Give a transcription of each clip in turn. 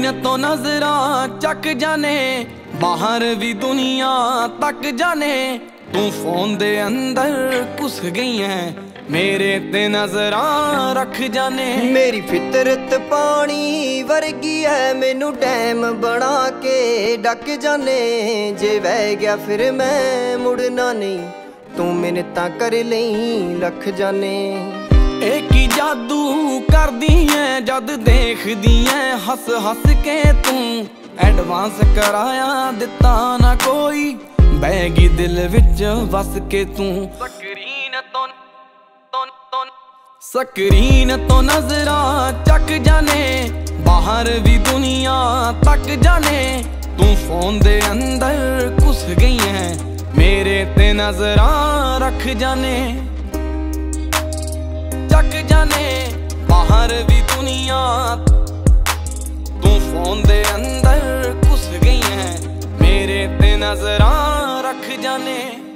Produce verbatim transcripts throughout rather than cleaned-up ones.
Screen ਤੋਂ ਨਜ਼ਰਾਂ ਚੱਕ ਜਾਣੇ, ਬਾਹਰ ਵੀ ਦੁਨੀਆ ਤੱਕ ਜਾਣੇ। ਤੂੰ ਫੋਨ ਦੇ ਅੰਦਰ ਘੁਸ ਗਈ ਐ, ਮੇਰੇ ਤੇ ਨਜ਼ਰਾਂ ਰੱਖ ਜਾਣੇ। ਮੇਰੀ ਫਿਤਰਤ ਪਾਣੀ ਵਰਗੀ ਹੈ, ਮੈਨੂੰ ਡੈਮ ਬਣਾ ਕੇ ਡੱਕ ਜਾਣੇ। ਜੇ ਵਹਿ ਗਿਆ ਫਿਰ ਮੈਂ ਮੁੜਨਾ ਨਹੀਂ, ਤੂੰ ਮਿੰਨਤਾਂ ਕਰ ਲਈ ਲੱਖ ਜਾਣੇ। ਇਹ ਕੀ ਜਾਦੂ ਕਰਦੀ ਐ ਜਦ ਦੇਖਦੀ ਐ ਹੱਸ ਹੱਸ ਕੇ ਤੂੰ। ਐਡਵਾਂਸ ਕਰਾਇਆ ਦਿੱਤਾ ਨਾ ਕੋਈ, ਬਹਿ ਗਈ ਦਿਲ ਵਿੱਚ ਵਸ ਕੇ ਤੂੰ। ਸਕਰੀਨ ਤੋਂ ਤੋਂ ਸਕਰੀਨ ਤੋਂ ਨਜ਼ਰਾਂ ਚੱਕ ਜਾਣੇ, ਬਾਹਰ ਵੀ ਦੁਨੀਆ ਤੱਕ ਜਾਣੇ। ਤੂੰ ਫੋਨ ਦੇ ਅੰਦਰ ਘੁਸ ਗਈ ਐ, ਮੇਰੇ ਤੇ ਨਜ਼ਰਾਂ ਰੱਖ ਜਾਣੇ। ਚੱਕ ਜਾਣੇ, ਬਾਹਰ ਵੀ ਦੁਨੀਆ, ਤੂੰ ਫੋਨ ਦੇ ਅੰਦਰ ਘੁਸ ਗਈ ਐ, ਮੇਰੇ ਤੇ ਨਜ਼ਰਾਂ ਰੱਖ ਜਾਣੇ।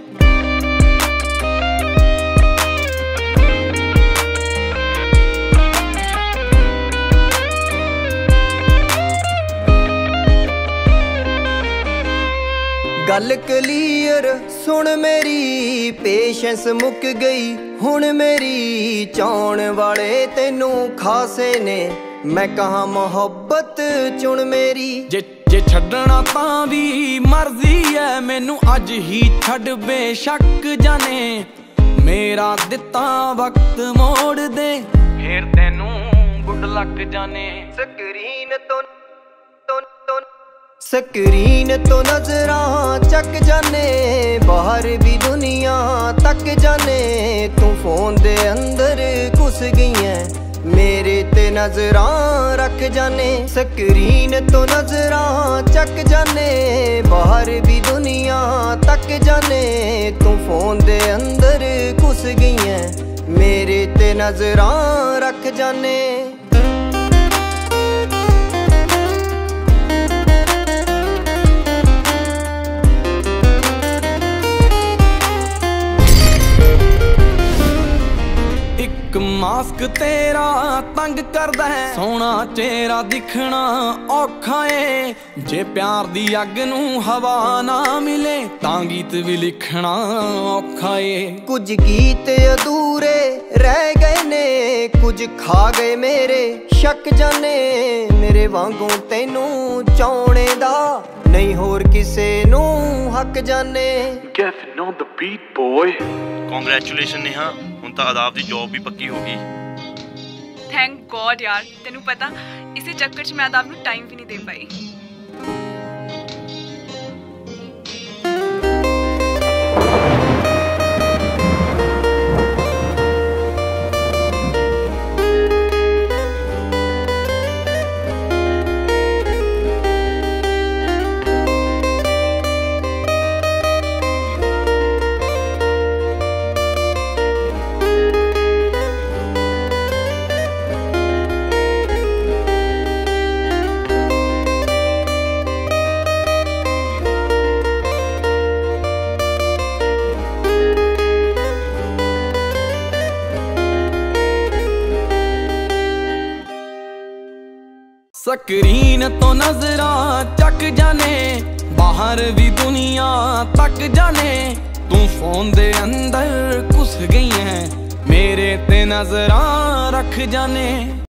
ਗੱਲ ਕਲੀਅਰ ਸੁਣ ਮੇਰੀ, ਪੇਸ਼ੈਂਸ ਮੁੱਕ ਗਈ ਹੁਣ ਮੇਰੀ। ਚਾਉਣ ਵਾਲੇ ਤੈਨੂੰ ਖਾਸੇ ਨੇ, ਮੈਂ ਕਹਾਂ ਮੁਹੱਬਤ ਚੁਣ ਮੇਰੀ। ਜੇ ਜੇ ਛੱਡਣਾ ਤਾਂ ਵੀ ਮਰਜ਼ੀ ਐ, ਮੈਨੂੰ ਅੱਜ ਹੀ ਛੱਡ ਬੇਸ਼ੱਕ ਜਾਣੇ। ਮੇਰਾ ਦਿੱਤਾ ਵਕਤ ਮੋੜ ਦੇ, ਫੇਰ ਤੈਨੂੰ ਗੁੱਡ ਲੱਕ ਜਾਣੇ। ਸਕਰੀਨ ਤੋਂ ਤੋਂ ਸਕਰੀਨ ਤੋਂ ਨਜ਼ਰਾਂ ਚੱਕ ਜਾਣੇ, ਬਾਹਰ ਵੀ ਦੁਨੀਆ ਤੱਕ ਜਾਣੇ। ਤੂੰ ਫੋਨ ਦੇ ਅੰਦਰ ਘੁਸ ਗਈ ਐ, ਮੇਰੇ ਤੇ ਨਜ਼ਰਾਂ ਰੱਖ ਜਾਣੇ। ਸਕਰੀਨ ਤੋਂ ਨਜ਼ਰਾਂ ਚੱਕ ਜਾਣੇ, ਬਾਹਰ ਵੀ ਦੁਨੀਆ ਤੱਕ ਜਾਣੇ। ਤੂੰ ਫੋਨ ਦੇ ਅੰਦਰ ਘੁਸ ਗਈ ਐ, ਮੇਰੇ ਤੇ ਨਜ਼ਰਾਂ ਰੱਖ ਜਾਣੇ। ਮਾਸਕ ਤੇਰਾ ਤੰਗ ਕਰਦਾ ਹੈ, ਸੋਹਣਾ ਚਿਹਰਾ ਦਿਖਣਾ ਔਖਾ ਏ। ਜੇ ਪਿਆਰ ਦੀ ਅੱਗ ਨੂੰ ਹਵਾ ਨਾ ਮਿਲੇ, ਤਾਂ ਗੀਤ ਵੀ ਲਿਖਣਾ ਔਖਾ ਏ। ਕੁਝ ਗੀਤ ਅਧੂਰੇ ਰਹਿ ਗਏ ਨੇ, ਕੁਝ ਖਾ ਗਏ ਮੇਰੇ ਸ਼ੱਕ ਜਾਣੇ। ਮੇਰੇ ਵਾਂਗੂ ਤੈਨੂੰ ਚਾਉਣੇ ਦਾ ਨਹੀਂ ਹੋਰ ਕਿਸੇ ਨੂੰ ਹੱਕ ਜਾਣੇ। Gavin on the beat boy। Congratulation Neha, ਹੁਣ ਤਾਂ ਆਦਾਬ ਦੀ ਜੌਬ ਵੀ ਪੱਕੀ ਹੋ ਗਈ। ਥੈਂਕ ਗॉड यार, ਤੈਨੂੰ ਪਤਾ ਇਸੇ ਚੱਕਰ 'ਚ ਮੈਂ ਆਦਾਬ ਨੂੰ ਟਾਈਮ ਵੀ ਨਹੀਂ ਦੇ ਪਾਈ। ਸਕਰੀਨ ਤੋਂ ਨਜ਼ਰਾਂ ਚੱਕ ਜਾਣੇ, ਬਾਹਰ ਵੀ ਦੁਨੀਆ ਤੱਕ ਜਾਣੇ। ਤੂੰ ਫੋਨ ਦੇ ਅੰਦਰ ਘੁਸ ਗਈ ਐ, ਮੇਰੇ ਤੇ ਨਜ਼ਰਾਂ ਰੱਖ ਜਾਣੇ।